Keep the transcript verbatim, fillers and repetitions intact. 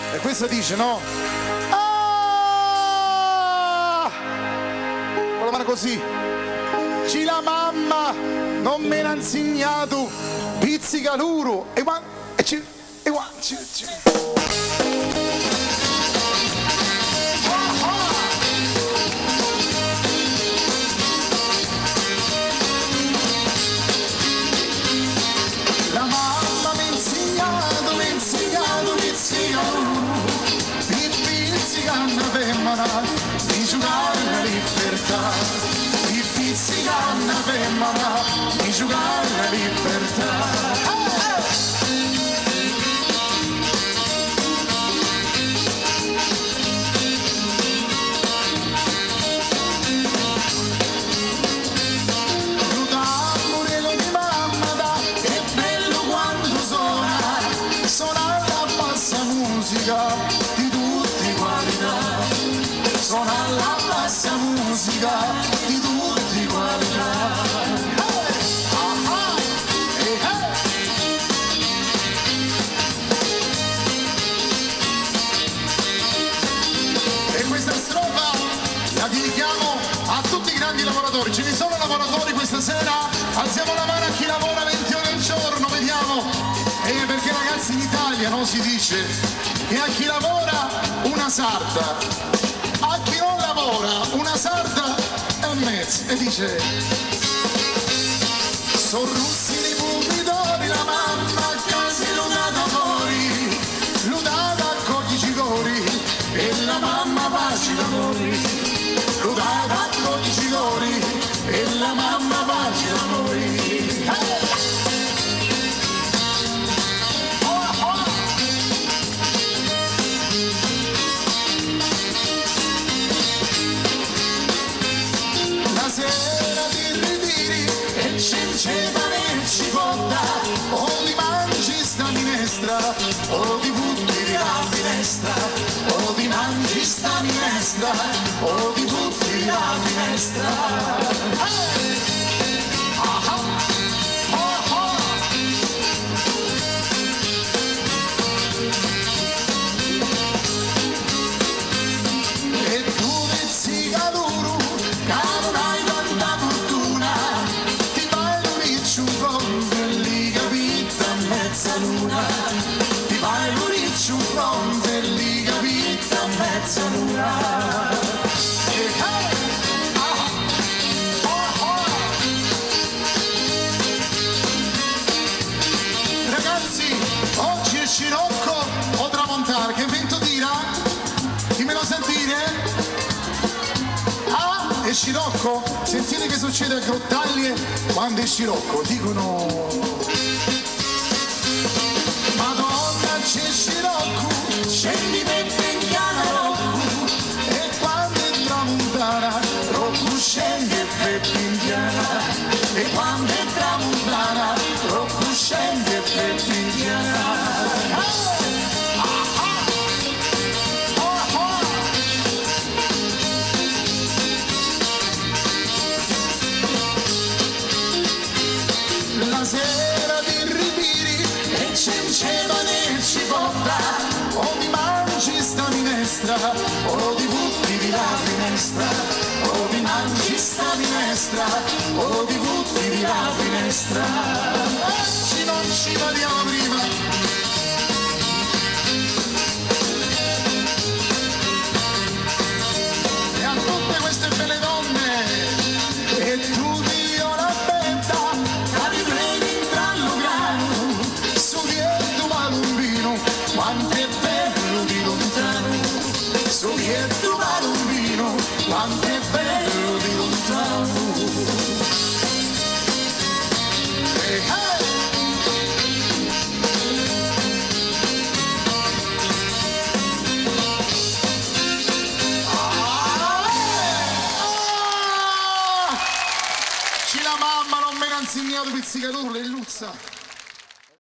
E questo dice, no? Ah! Con la mano così. Ci la mamma non me l'ha insegnato, pizzica l'uro. E qua, e ci, e qua, ci, ci. La mamma mi ha insegnato, mi ha insegnato, pizzica l'uro. Pizzica una femmina, di giocare la libertà. Pizzica una femmina, di giocare la libertà. L'amore di mamma da, è bello quando suona, suona la bassa musica di tutti qualità, suona la bassa musica di tutti qualità. E questa strofa la dedichiamo a tutti i grandi lavoratori. Ce ne sono lavoratori questa sera? Alziamo la mano a chi lavora venti ore al giorno, vediamo. E perché ragazzi, in Italia non si dice che a chi lavora una sarda, a chi non lavora una sarda e mezzo. E dice: sono russi di pomidori, la mamma a casa lunata fuori, lunata con gli cicori e la mamma pace d'amori, lunata con gli cicori e la mamma pace d'amori. Sera ti ritiri e cincevane e cipolla, o ti mangi sta minestra, o ti butti via la finestra, o ti mangi sta minestra, o ti butti via la finestra. Hey! Ah, oh, oh. E tu pizzica duro, caro dai, luna, ti vai l'uriccio un fronte, lì capita a mezza luna. E hey, ah, oh, oh. Ragazzi, oggi è scirocco o tramontare, che vento tira? Chi me lo sentire? Ah, è scirocco? Sentite che succede a Grottaglie quando è scirocco, dicono... Madonna, c'è scirocco, scendi per Pignana Rocco, e quando è tramontana, Rocco scende per Pignana, e quando è tramontana, Rocco scende per Pignana. La sera ti ritiri e cincevane e cipolla, o ti mangi sta minestra, o ti butti di la finestra, o ti mangi sta minestra, o ti butti di la finestra. Ci non ci vediamo prima. E a tutte queste belle donne, e tu dio la benda, quanto è bello di lontano, Sovietto Palombino, quanto è bello di lontano. Hey, hey. Ah, ah. Ci la mamma non me l'ha insegnato pizzicatore, le luzza.